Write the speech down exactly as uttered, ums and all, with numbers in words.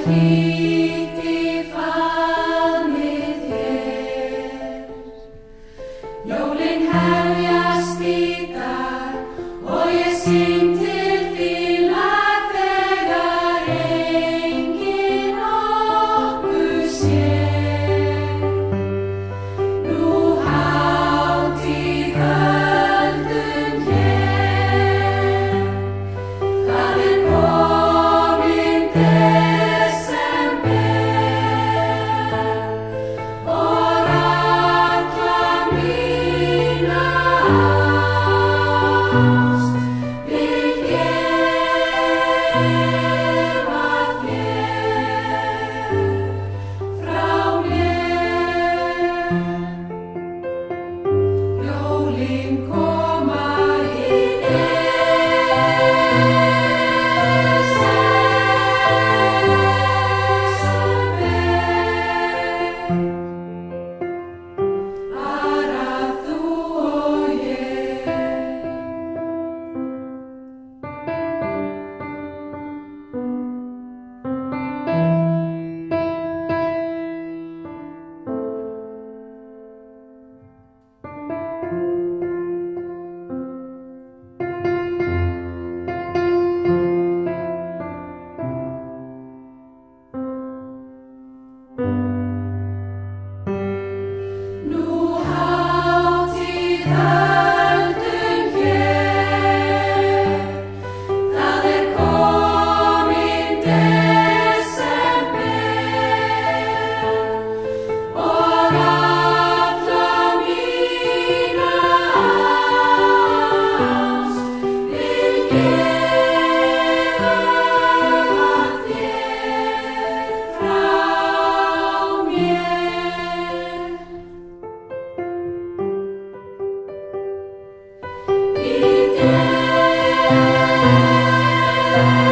hlýtt í faðmi þér. Jólin hefjast í dag og ég syng til þín lag þegar enginn okkur sér. Nú hátíð höldum hér, það er kominn desember og alla mína ást vil gefa þér frá mér. Jólin koma í desember, bara þú og ég. Nú hátíð höldum hér, það er kominn desember og alla mína ást vil gefa þér frá mér. Í